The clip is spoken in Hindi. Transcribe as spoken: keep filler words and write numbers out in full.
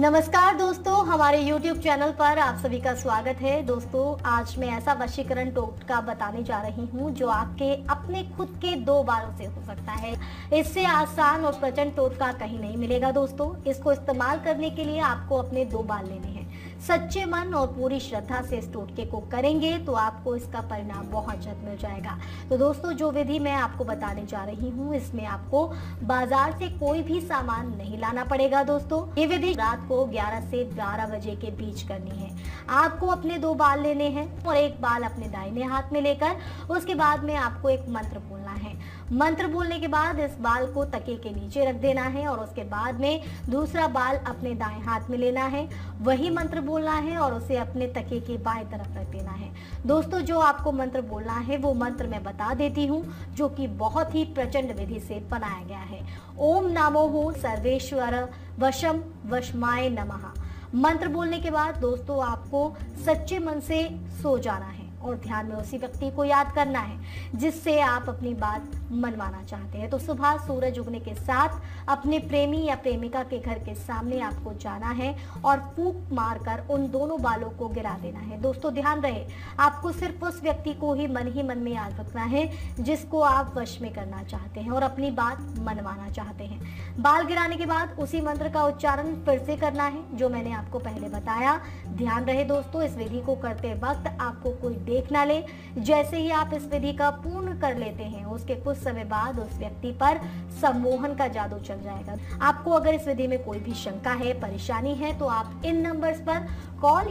नमस्कार दोस्तों, हमारे यूट्यूब चैनल पर आप सभी का स्वागत है। दोस्तों, आज मैं ऐसा वशीकरण टोटका बताने जा रही हूं जो आपके अपने खुद के दो बालों से हो सकता है। इससे आसान और प्रचंड टोटका कहीं नहीं मिलेगा। दोस्तों, इसको इस्तेमाल करने के लिए आपको अपने दो बाल लेने हैं। सच्चे मन और पूरी श्रद्धा से इस टोटके को करेंगे तो आपको इसका परिणाम बहुत जल्द मिल जाएगा। तो दोस्तों, जो विधि मैं आपको बताने जा रही हूँ, इसमें आपको बाजार से कोई भी सामान नहीं लाना पड़ेगा। दोस्तों, ये विधि रात को ग्यारह से बारह बजे के बीच करनी है। आपको अपने दो बाल लेने हैं और एक बाल अपने दाहिने हाथ में लेकर उसके बाद में आपको एक मंत्र बोलना है। मंत्र बोलने के बाद इस बाल को तकिए के नीचे रख देना है और उसके बाद में दूसरा बाल अपने दाएं हाथ में लेना है, वही मंत्र बोलना है और उसे अपने तकिए की बाएं तरफ रख देना है। दोस्तों, जो आपको मंत्र बोलना है वो मंत्र मैं बता देती हूँ, जो कि बहुत ही प्रचंड विधि से बनाया गया है। ओम नमो सर्वेश्वर वशम वशमाय नमः। मंत्र बोलने के बाद दोस्तों आपको सच्चे मन से सो जाना है और ध्यान में उसी व्यक्ति को याद करना है जिससे आप अपनी बात मनवाना चाहते हैं। तो सुबह सूरज उगने के साथ अपने प्रेमी या प्रेमिका के घर के सामने आपको जाना है और फूंक मारकर उन दोनों बालों को गिरा देना है। दोस्तों, ध्यान रहे, आपको सिर्फ उस व्यक्ति को ही मन ही मन में याद रखना है जिसको आप वश में करना चाहते हैं और अपनी बात मनवाना चाहते हैं। बाल गिराने के बाद उसी मंत्र का उच्चारण फिर से करना है जो मैंने आपको पहले बताया। ध्यान रहे दोस्तों, इस विधि को करते वक्त आपको कोई देख ना ले। जैसे ही आप इस विधि का पूर्ण कर लेते हैं, उसके कुछ समय बाद उस व्यक्ति पर सम्मोहन का जादू चल जाएगा। आपको अगर इस विधि में कोई भी शंका है, परेशानी है, तो आप इन नंबर्स पर कॉल